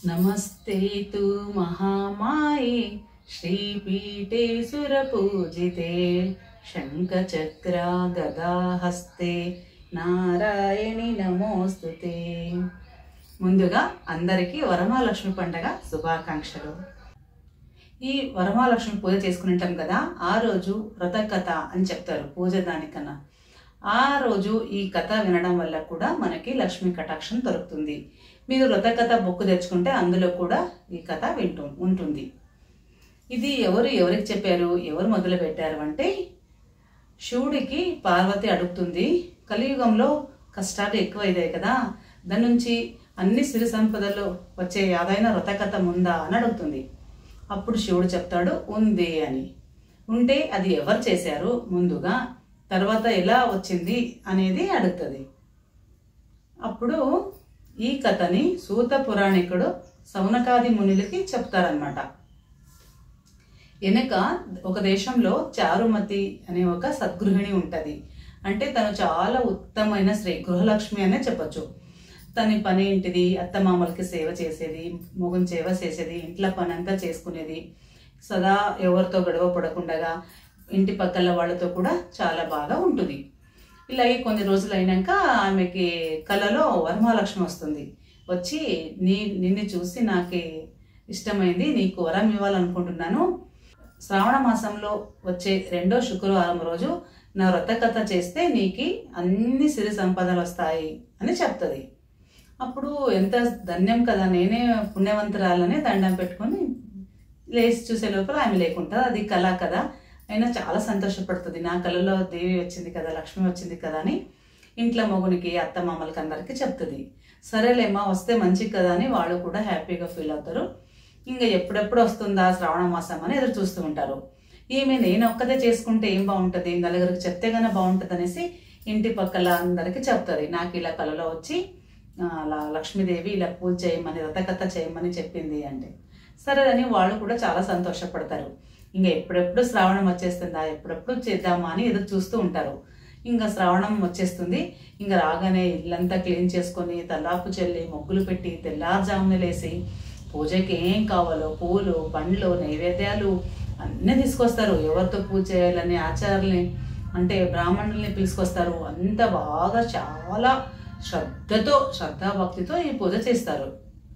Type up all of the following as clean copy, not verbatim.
नमस्ते तु महामाये श्रीपीठे सुरपूजिते शंखचक्रा गदाहस्ते नारायणि नमोस्तुते। ముందుగా అందరికీ వరమహాలక్ష్మి పండగ శుభాకాంక్షలు। ఈ వరమహాలక్ష్మి పూజ చేసుకుంటాం కదా, ఆ రోజు వ్రత కథ అని చెప్తారు పూజ దానికన్నా। ఆ రోజు ఈ కథ వినడం వల్ల కూడా మనకి లక్ష్మీ కటాక్షం దొరుకుతుంది। మీరు వ్రత కథ బుక్ తెచ్చుకుంటే అందులో కూడా ఈ కథ ఉంటుంది। ఇది ఎవరికి చెప్పారు, ఎవరు మొదలు పెట్టారు అంటే, శివుడికి పార్వతి అడుగుతుంది, కలియుగంలో కష్టాలు ఎక్కువైదాయి కదా, దాని నుంచి అన్ని సిరి సంపదలు వచ్చే యాదైన వ్రత కథ ఉందా అని అడుగుతుంది। అప్పుడు శివుడు చెప్తాడు ఉంది అని। ఉంటే అది ఎవరు చేశారు ముందుగా, తర్వాత ఎలా వచ్చింది అనేది అడుగుతుంది। అప్పుడు ఈ కథని సూత పురాణికుడు సౌనకాది మునులకి చెప్తారనమాట। వెనక ఒక దేశంలో చారుమతి అనే ఒక సద్గృహిణి ఉంటది। అంటే తను చాలా ఉత్తమైన స్త్రీ, గృహలక్ష్మి అనే చెప్పచ్చు। తన పని ఏంటిది, అత్తమామలకి సేవ చేసేది, మొగుని సేవ చేసేది, ఇంట్లో పని అంతా చేసుకునేది, సదా ఎవరితో గొడవ పడకుండా ఇంటి పక్కల వాళ్ళతో కూడా చాలా బాగా ఉంటుంది। ఇలాగే కొన్ని రోజులు అయినాక ఆమెకి కలలో వరమహాలక్ష్మి వస్తుంది। వచ్చి నిన్ను చూసి నాకు ఇష్టమైంది, నీకు వరం ఇవ్వాలనుకుంటున్నాను, శ్రావణ మాసంలో వచ్చే 2వ శుక్రవారం రోజు నా వ్రత కథ చేస్తే నీకు అన్ని సిరి సంపదలు వస్తాయి అని చెప్తుంది। అప్పుడు ఎంత ధన్యం కదా, నేనే పుణ్యవంతురాలని దండం పెట్టుకొని లేచి చూసే లోపల ఆమె లేకుండా, అది కళ కదా, అయినా చాలా సంతోషపడుతుంది, నా కళలో దేవి వచ్చింది కదా, లక్ష్మి వచ్చింది కదా అని ఇంట్లో మొగునికి అత్తమామలకి అందరికీ చెప్తుంది। సరేలేమ్మా వస్తే మంచిది కదా అని వాళ్ళు కూడా హ్యాపీగా ఫీల్ అవుతారు। ఇంకా ఎప్పుడెప్పుడు వస్తుందా శ్రావణ మాసం అని ఎదురు చూస్తూ ఉంటారు। ఈమె నేను ఒక్కదే చేసుకుంటే ఏం బాగుంటుంది, నలుగురికి చెప్తే గానే బాగుంటుంది అనేసి ఇంటి పక్కల అందరికీ చెప్తుంది, నాకు ఇలా కళలో వచ్చి లక్ష్మీదేవి ఇలా పూజ చేయమని వ్రతకథ చేయమని చెప్పింది అంటే। సరే అని వాళ్ళు కూడా చాలా సంతోషపడతారు। ఇంకా ఎప్పుడెప్పుడు శ్రావణం వచ్చేస్తుందా, ఎప్పుడెప్పుడు చేద్దామా అని ఎదురు చూస్తూ ఉంటారు। ఇంకా శ్రావణం వచ్చేస్తుంది, ఇంకా రాగానే ఇల్లంతా క్లీన్ చేసుకొని తల్లాపు చల్లి ముగ్గులు పెట్టి తెల్లారుజామున లేసి పూజకి ఏం కావాలో పూలు పండ్లు నైవేద్యాలు అన్నీ తీసుకొస్తారు। ఎవరితో పూజ చేయాలని ఆచారాలని అంటే బ్రాహ్మణుల్ని పిలుచుకొస్తారు। అంత బాగా చాలా శ్రద్ధాభక్తితో ఈ పూజ చేస్తారు।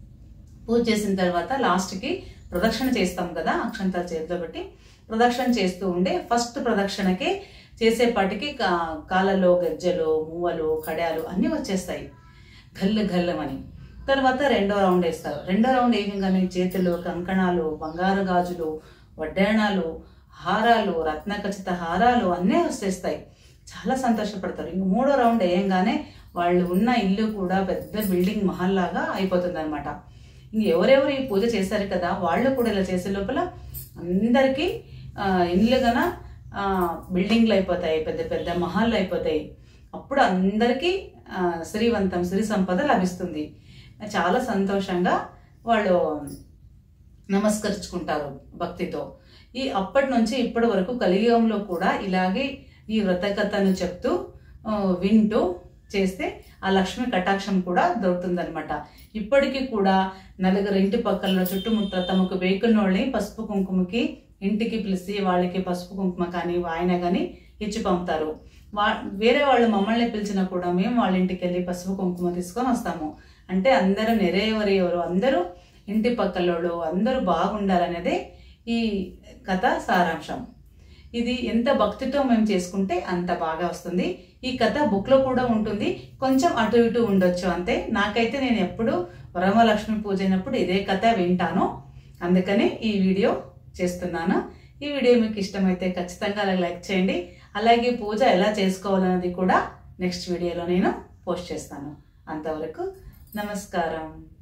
పూజ చేసిన తర్వాత లాస్ట్కి ప్రదక్షిణ చేస్తాం కదా, అక్షంతాలు చేతిలో పెట్టి ప్రదక్షిణ చేస్తూ ఉండే ఫస్ట్ ప్రదక్షిణకి చేసేపాటికి కాళ్ళలో గజ్జలు మువ్వలు కడాలు అన్నీ వచ్చేస్తాయి గల్లమని। తర్వాత 2వ రౌండ్ వేస్తారు। 2వ రౌండ్ వేయగానే చేతులు కంకణాలు బంగారు గాజులు వడ్డాణాలు హారాలు రత్నఖచిత హారాలు అన్నీ వచ్చేస్తాయి, చాలా సంతోషపడతారు। ఇంక 3వ రౌండ్ వేయంగానే వాళ్ళు ఉన్న ఇల్లు కూడా పెద్ద బిల్డింగ్ మహల్ లాగా అయిపోతుంది అనమాట। ఎవరెవరు ఈ పూజ చేశారు కదా వాళ్ళు కూడా ఇలా చేసే లోపల అందరికీ ఇల్లు గన బిల్డింగ్లు అయిపోతాయి, పెద్ద పెద్ద మహల్లు అయిపోతాయి। అప్పుడు అందరికీ శ్రీవంతం సిరి సంపద లభిస్తుంది। చాలా సంతోషంగా వాళ్ళు నమస్కరించుకుంటారు భక్తితో। అప్పటి నుంచి ఇప్పటి వరకు కలియుగంలో కూడా ఇలాగే ఈ వ్రత కథను చెప్తూ వింటూ చేస్తే ఆ లక్ష్మి కటాక్షం కూడా దొరుకుతుంది అనమాట। ఇప్పటికీ కూడా నలుగురు ఇంటి పక్కల చుట్టుముట్ట తమకు వేకున్నోళ్ళని పసుపు కుంకుమకి ఇంటికి పిలిచి వాళ్ళకి పసుపు కుంకుమ కానీ వాయన కానీ ఇచ్చి పంపుతారు। వేరే వాళ్ళు మమ్మల్ని పిలిచినా కూడా మేము వాళ్ళ ఇంటికి వెళ్ళి పసుపు కుంకుమ తీసుకొని వస్తాము। అంటే అందరూ ఎవరు అందరూ ఇంటి పక్కలోళ్ళు అందరూ బాగుండాలనేదే ఈ కథ సారాంశం। ఇది ఎంత భక్తితో మేము చేసుకుంటే అంత బాగా వస్తుంది। ఈ కథ బుక్ లో కూడా ఉంటుంది, కొంచెం అటు ఇటు ఉండొచ్చు అంతే। నాకైతే నేను ఎప్పుడు వరమహాలక్ష్మి పూజ అయినప్పుడు ఇదే కథ వింటాను, అందుకని ఈ వీడియో చేస్తున్నాను। ఈ వీడియో మీకు ఇష్టమైతే ఖచ్చితంగా లైక్ చేయండి। అలాగే పూజ ఎలా చేసుకోవాలన్నది కూడా నెక్స్ట్ వీడియోలో నేను పోస్ట్ చేస్తాను। అంతవరకు నమస్కారం।